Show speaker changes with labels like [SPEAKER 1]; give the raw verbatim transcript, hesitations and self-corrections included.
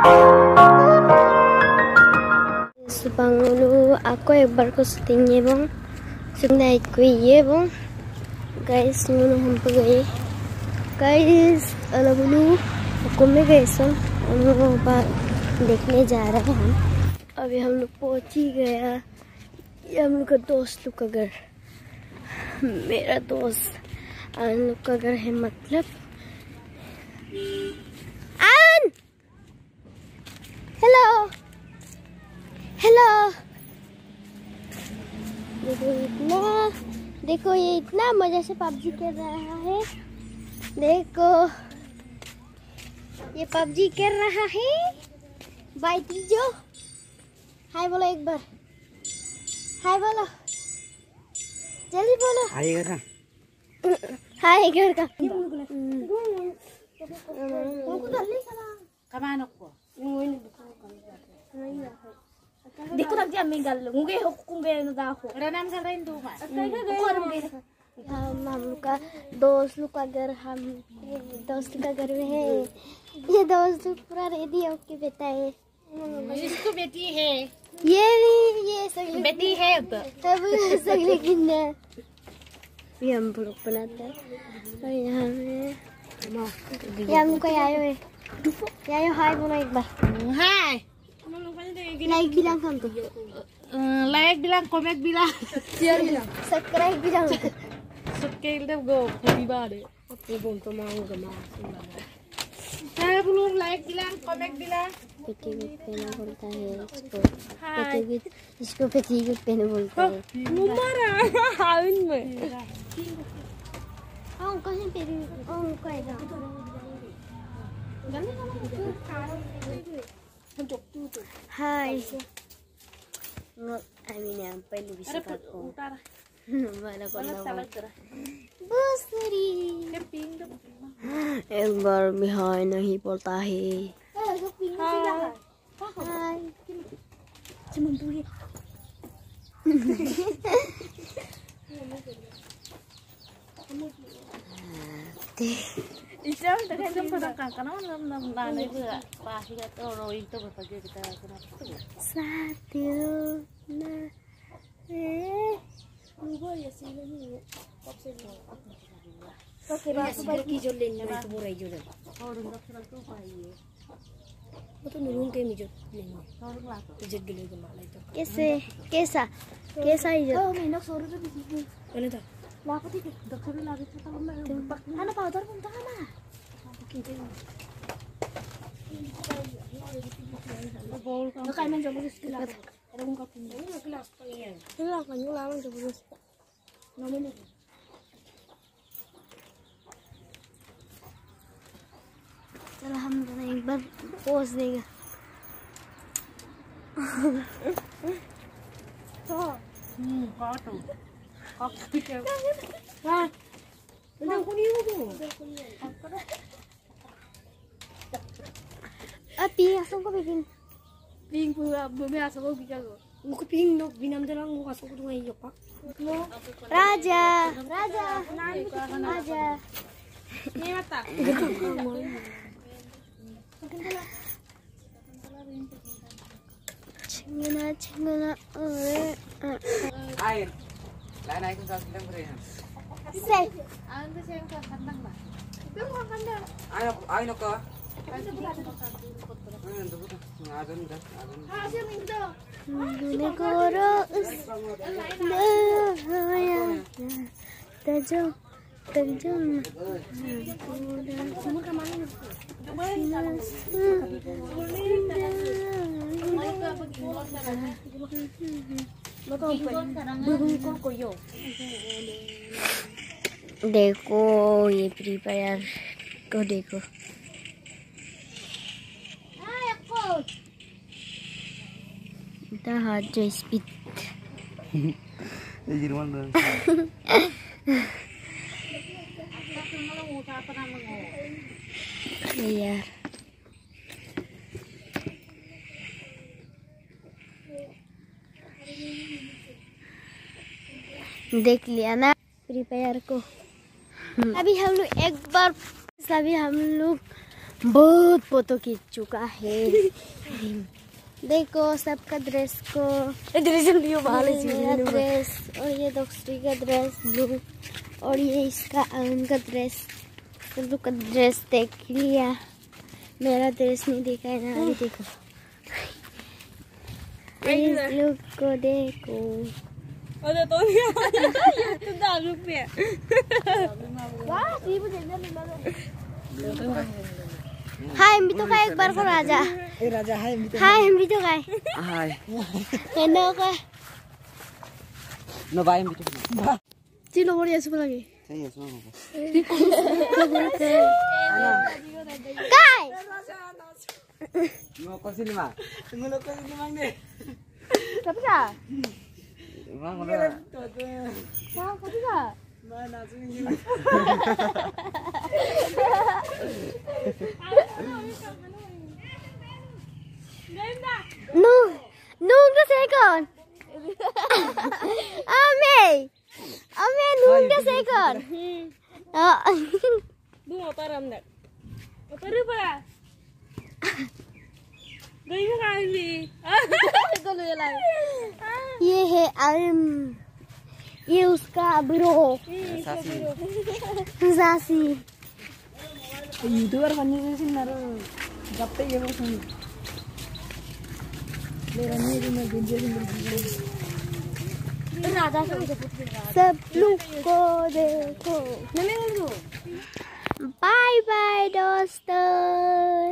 [SPEAKER 1] Subangulu aku ebar ko syutingnya bang, syuting naik kuye bang, guys mulu हम पे गए, guys अलबलू हुकुम में गए सब, हम लोग वहाँ पर देखने जा रहे हैं हम, अभी हम लोग पहुँच ही गया, ये हम लोग का दोस्त लोग का घर, मेरा दोस्त आन लोग का घर है मतलब, आन, हेलो हेलो, देखो इतना देखो ये इतना मजा से पबजी खेल रहा है, देखो ये पबजी कर रहा है भाई तीजो, हाय बोलो एक बार, हाय बोलो जल्दी बोलो, हाय घर का, हाय घर का देखो तक जब मैं गल लूँगी हुकुम गए ना दाखो रनाम चल रहा है इंदु मार हम लोग का दोस्त लोग का घर, हम दोस्त का घर में है, ये दोस्त लोग पूरा रेडी है ओके बेटा है, इसको बेटी है, ये भी ये सगली बेटी है तो सब सगली किन्ने ये हम लोग बनाते हैं, और यहाँ में ये हम लोग आयो है, आयो हाय बोलो एक बार, हाय like bilang kan tuh, like bilang, comment bilang, share bilang, subscribe bilang, subscribe deh go, tiba deh, aku bonto mau gak mau, saya belum like bilang, comment bilang, petit pena बोलता है इसको, petit इसको petit pena बोलता है, मुमारा, हाउन में, हाँ उनको ही peri, उनको ऐसा, Hai, kami nyampe di wisata aku. Mana kau nama? Bus Miri. एक बार बिहार नहीं पड़ता है। हाय। Isang dengan tempat karena nam nam nana itu pasti kata orang itu berbagai kita kenapa tuh? Satu na eh, lupa ya sih ini opsi mau apa sih? Oke, bahasa pergi jualan itu murah jualan. Orang tak pernah tuh pakai. Itu nurung ke mijut, nih. Orang lah, mijut gila gimana itu? Kesa, kesa, kesa itu. Oh, menak suara tuh di sini. Mana tuh? Lah apa sih? Dokter lagi cerita sama anak powder pun tak mana? Kayak main coba terus kelas. Ada ungkap ini. Ini kelas kalian. Kelas kan juga lawan coba terus. Namanya. Alhamdulillah एक बार post देगा। तो हम्म काटो काट के हाँ उधर कौन ही हो अब ping asam ko bikin ping pura bumi asam ko bikin ko muko ping no binam dalang muko asam ko tungai yopak raja raja raja ini mata cingana cingana air lain air kan kita beri say anda saya kan kandang lah itu mau kandang ayo ayo ko negara Islamaya tajam tajam देखो ये free fire को देखो kita hajar speed jadi mana iya देख लिया ना free fire को। अभी हम लोग एक बार अभी हम लोग बहुत फोटो खींच चुका है। देखो सबका ड्रेस को, मेरा ड्रेस और ये दोस्ती का ड्रेस ब्लू और ये इसका अरुण का ड्रेस, सब का ड्रेस देख लिया। मेरा ड्रेस नहीं देखा है ना, अभी देखो इस लुक को देखो।
[SPEAKER 2] अरे तो ये तो दारू पे
[SPEAKER 1] वाह सी मुझे हाय हम भी तो खाए एक बार को राजा
[SPEAKER 3] ए राजा हाय हम भी तो
[SPEAKER 1] हाय हम भी तो खाए
[SPEAKER 3] हाय
[SPEAKER 1] कहना का
[SPEAKER 3] नो बाय हम भी तो
[SPEAKER 1] चलो बढ़िया सुन लगे
[SPEAKER 3] सही है सुनो
[SPEAKER 1] काय
[SPEAKER 3] नो कोसी मा तुम लोग कोसी मांगे
[SPEAKER 1] कब का
[SPEAKER 3] वाह बोला
[SPEAKER 1] क्या कब का
[SPEAKER 3] मैं नाचूंगी
[SPEAKER 1] no nunca second ame ame nunca second
[SPEAKER 2] bu apa ram dak apa ru para gay में कहाँ भी तो ले लाए
[SPEAKER 1] ये है अम ये उसका ब्रो सासी
[SPEAKER 3] यूट्यूबर बनने से सिंगर जब तक ये वो सुन ले रही है मैं वीडियो
[SPEAKER 1] राजा सब लोग को देखो बाय बाय दोस्तों।